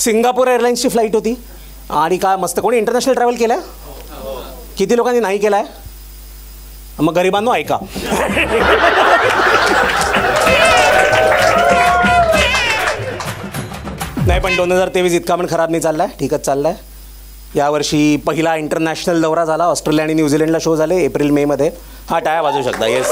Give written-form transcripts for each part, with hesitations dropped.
Singapore एअरलाईन्सची flight होती आणि काय मस्त. कोणी इंटरनॅशनल ट्रॅव्हल केलं आहे? किती लोकांनी नाही केलं आहे? मग गरिबांनो ऐका. नाही पण 2023 इतका पण खराब नाही चालला आहे, ठीकच चालला आहे. यावर्षी पहिला इंटरनॅशनल दौरा झाला. ऑस्ट्रेलिया आणि न्यूझीलंडला शो झाले एप्रिल मे मध्ये. हा टाळ्या वाजवू शकता. येस.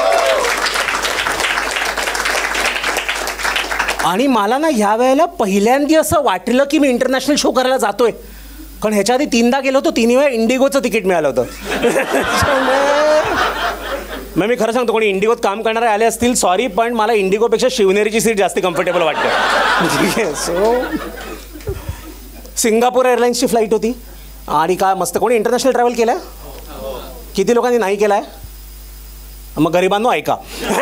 आणि मला ना ह्या वेळेला पहिल्यांदा असं वाटलं की मी इंटरनॅशनल शो करायला जातोय, कारण ह्याच्या आधी 3दा गेलो होतो, 3 वेळा इंडिगोचं तिकीट मिळालं होतं. मग मी खरं सांगतो, कोणी इंडिगोत काम करणारे आले असतील सॉरी, पण मला इंडिगोपेक्षा शिवनेरीची सीट जास्त कम्फर्टेबल वाटते. ठीक आहे. सो सिंगापूर एअरलाईन्सची फ्लाईट होती आणि काय मस्त. कोणी इंटरनॅशनल ट्रॅव्हल केलं आहे? किती लोकांनी नाही केलं आहे? मग गरिबांनो ऐका.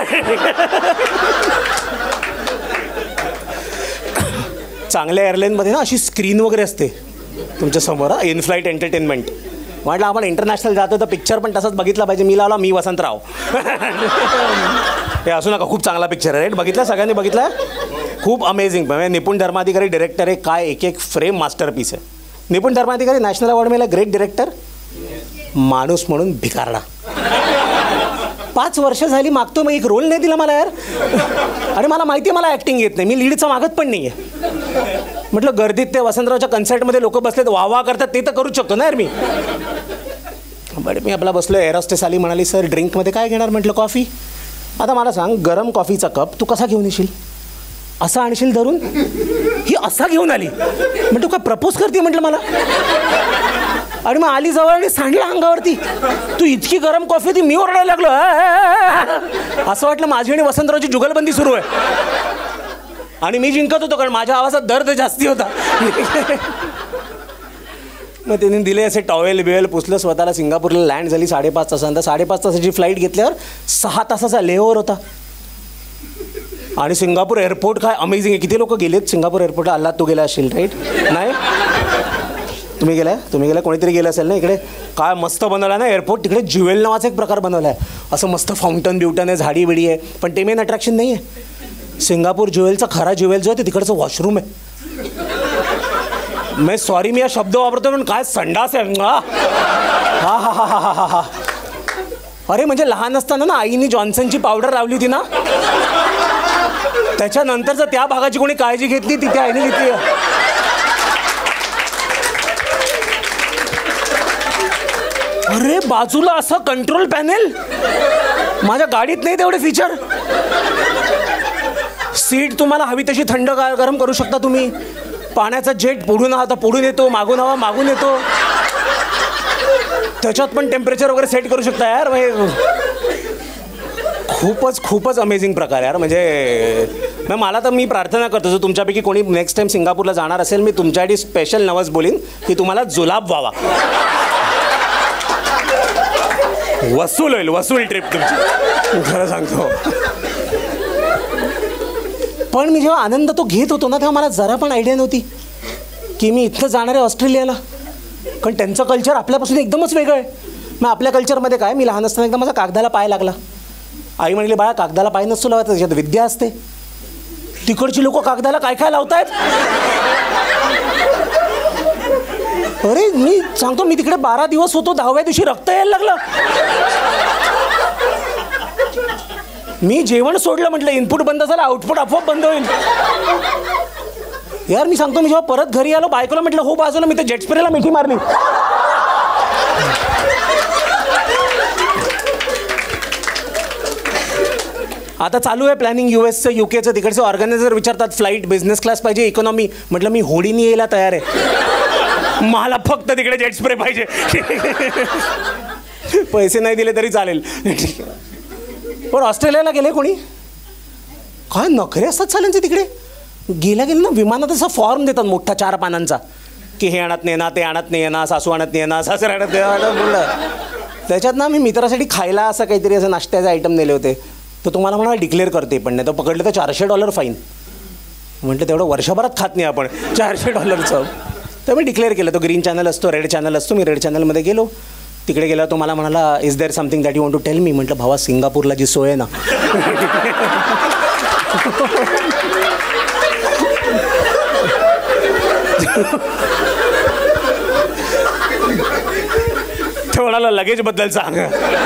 चांगल्या एअरलाईनमध्ये ना अशी स्क्रीन वगैरे असते तुमच्यासमोर, इन फ्लाईट एंटरटेनमेंट. म्हटलं आपण इंटरनॅशनल जातो तर पिक्चर पण तसाच बघितला पाहिजे. मी लावला मी वसंतराव. हे असू नका, खूप चांगला पिक्चर आहे. राईट? बघितला? सगळ्यांनी बघितला? खूप अमेझिंग. म्हणजे निपुण धर्माधिकारी डिरेक्टर आहे. काय एक एक फ्रेम मास्टरपीस आहे. निपुण धर्माधिकारी नॅशनल अवॉर्ड मिळाला. Great director. माणूस म्हणून भिकारडा. 5 वर्ष झाली मागतो, मग एक रोल नाही दिला मला यार. आणि मला माहिती आहे मला ॲक्टिंग येत नाही, मी लीडचं मागत पण नाही आहे. म्हटलं गर्दीत ते वसंतरावच्या कन्सर्टमध्ये लोक बसलेत, वाह करतात, ते तर करूच शकतो ना यार मी. बट मी आपला बसलो. एअर होस्टेस आली, म्हणाली सर ड्रिंकमध्ये काय घेणार? म्हटलं कॉफी. आता मला सांग, गरम कॉफीचा कप तू कसा घेऊन येशील? असा आणशील धरून? ही असा घेऊन आली. म्हटलं तू काय प्रपोज करते? म्हटलं मला. आणि मग आली जवळ आणि सांडला अंगावरती. तू इतकी गरम कॉफी होती, मी ओरडायला लागलो. असं वाटलं माझी आणि वसंतरावची जुगलबंदी सुरू आहे. आणि मी जिंकत होतो, कारण माझ्या आवाजात दर्द जास्ती होता. मग त्यांनी दिले असे टॉवेल बिवेल, पुसलं स्वतःला. सिंगापूरला लँड झाली 5:30 तासानंतर. 5:30 तासाची फ्लाईट घेतल्यावर 6 तासाचा लेओव्हर होता. आणि सिंगापूर एअरपोर्ट काय अमेझिंग आहे. किती लोक गेलेत सिंगापूर एअरपोर्टला? अल्ला तू गेला असशील राईट? नाही तुम्ही गेलाय? कोणीतरी गेलं असेल ना. इकडे काय मस्त बनवलं ना एअरपोर्ट. तिकडे ज्युवेल नावाचा एक प्रकार बनवला आहे. असं मस्त फाउंटन बिवटन आहे, झाडी बिडी आहे. पण ते मेन अट्रॅक्शन नाही आहे. सिंगापूर ज्युवेलचा खरा ज्युवेल जो आहे ते तिकडचं वॉशरूम आहे. मी सॉरी मी हा शब्द वापरतो, पण काय संडास आहे. हा हा हा हा हा हा हा. अरे म्हणजे लहान असताना ना आईने जॉन्सनची पावडर लावली होती ना, त्याच्यानंतर जर त्या भागाची कोणी काळजी घेतली ती त्या आईने घेतली. अरे बाजूला असं कंट्रोल पॅनेल. माझ्या गाडीत नाही तेवढे फीचर. सीट तुम्हाला हवी तशी थंड गरम करू शकता तुम्ही. पाण्याचा जेट पुढून हवा तर पुढून येतो, मागून हवा मागून येतो. त्याच्यात पण टेम्परेचर वगैरे सेट करू शकता यार. खूपच अमेझिंग प्रकार यार. म्हणजे मला तर मी प्रार्थना करतो, जर तुमच्यापैकी कोणी नेक्स्ट टाइम सिंगापूरला जाणार असेल, मी तुमच्यासाठी स्पेशल नवस बोलीन की तुम्हाला जुलाब व्हावा. वसूल होईल, वसूल ट्रिप तुमची, खरं सांगतो. पण मी जेव्हा आनंद तो घेत होतो ना, तेव्हा मला जरा पण आयडिया नव्हती की मी इथं जाणार आहे ऑस्ट्रेलियाला. कारण त्यांचं कल्चर आपल्यापासून एकदमच वेगळं आहे. मग आपल्या कल्चरमध्ये काय, मी लहान असताना एकदा माझा कागदाला पाय लागला. आई म्हणली बाळा कागदाला पाय नसतो लावायचा, त्याच्यात विद्या असते. तिकडची लोक कागदाला काय काय लावतायत. अरे मी सांगतो, मी तिकडे 12 दिवस होतो. 10व्या दिवशी रक्त यायला लागलं. मी जेवण सोडलं. म्हटलं इनपुट बंद झालं, आउटपुट आपोआप बंद होईल. यार मी सांगतो, मी जेव्हा परत घरी आलो, बायकोला म्हटलं हो बाजूला, मी तर जेट स्प्रेला मिठी मारली. आता चालू आहे प्लॅनिंग US UKचं. तिकडचे ऑर्गनायझर विचारतात फ्लाईट बिझनेस क्लास पाहिजे इकॉनॉमी. म्हटलं मी होडीनी यायला तयार आहे, मला फक्त तिकडे जेट स्प्रे पाहिजे. पैसे नाही दिले तरी चालेल. पण ऑस्ट्रेलियाला गेले कोणी, काय नखरे असतात चालेल तिकडे. गेल्या ना विमानात असा फॉर्म देतात मोठा 4 पानांचा, की हे आणत नाही ना, ते आणत नाही ना, सासू आणत नाही ना, सासर आणत नाही बोललं. त्याच्यात ना मी मित्रासाठी खायला असं काहीतरी असं नाश्त्याचे आयटम नेले होते. तर तुम्हाला म्हणा डिक्लेअर करते, पण नाही तर पकडलं तर $400 फाईन. म्हटलं तेवढं वर्षभरात खात नाही आपण $400. तर मी डिक्लेअर केलं. तो ग्रीन चॅनल असतो, रेड चॅनल असतो. मी रेड चॅनलमध्ये गेलो. तिकडे गेला तो मला म्हणाला is there something that you want to tell me. म्हटलं भावा सिंगापूरला जी सोय आहे ना, ते म्हणाला लगेजबद्दल सांग.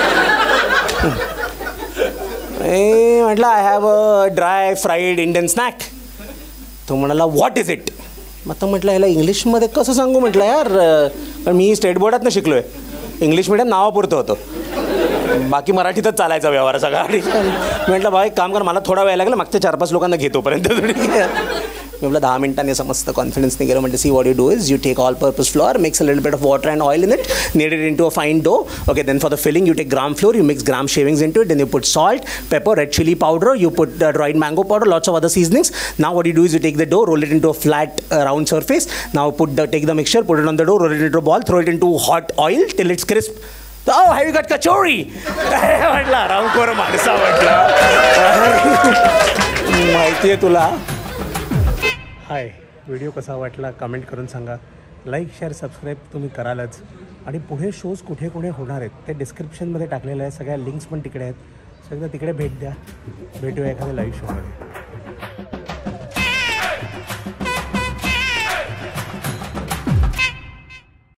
म्हटलं I have a dry fried Indian snack. तो म्हणाला व्हॉट इज इट. मग तर म्हटलं ह्याला इंग्लिशमध्ये कसं सांगू म्हटलं यार, पण मी स्टेट बोर्डातनं शिकलो आहे, इंग्लिश मिडियम नावापुरतं होतं, बाकी मराठीतच चालायचा व्यवहार सगळा. म्हटलं भाई एक काम कर, मला थोडा वेळ लागला, मागच्या 4-5 लोकांना घेतोपर्यंत. मी म्हटलं 10 मिनिटांनी असं मस्त कॉन्फिडन्सने गेलं. म्हणजे see what you do is you take all purpose flour, mix a little bit of water and oil in it, knead it into a fine dough. Okay, then for the filling you take gram flour, you mix gram shavings into it, then you put salt, pepper, red chili powder, you put dried mango powder, lots of other seasonings. Now what you do is you take the dough, roll it into a flat round surface. Now take the mixture, put it on the dough, roll it into a ball, throw it into hot oil till it's crisp. Oh, have you got kachori? म्हटलं रामखोर माणसा म्हटलं, माहिती आहे तुला. हाय, video कसा वाटला comment करून सांगा. लाईक शेअर सबस्क्राईब तुम्ही करालच. आणि पुढे शोज कुठे कुठे होणार आहेत ते डिस्क्रिप्शनमध्ये टाकलेलं आहे, सगळ्या लिंक्स पण तिकडे आहेत, सगळं तिकडे भेट द्या. भेटूया एखाद्या लाईव्ह शोमध्ये.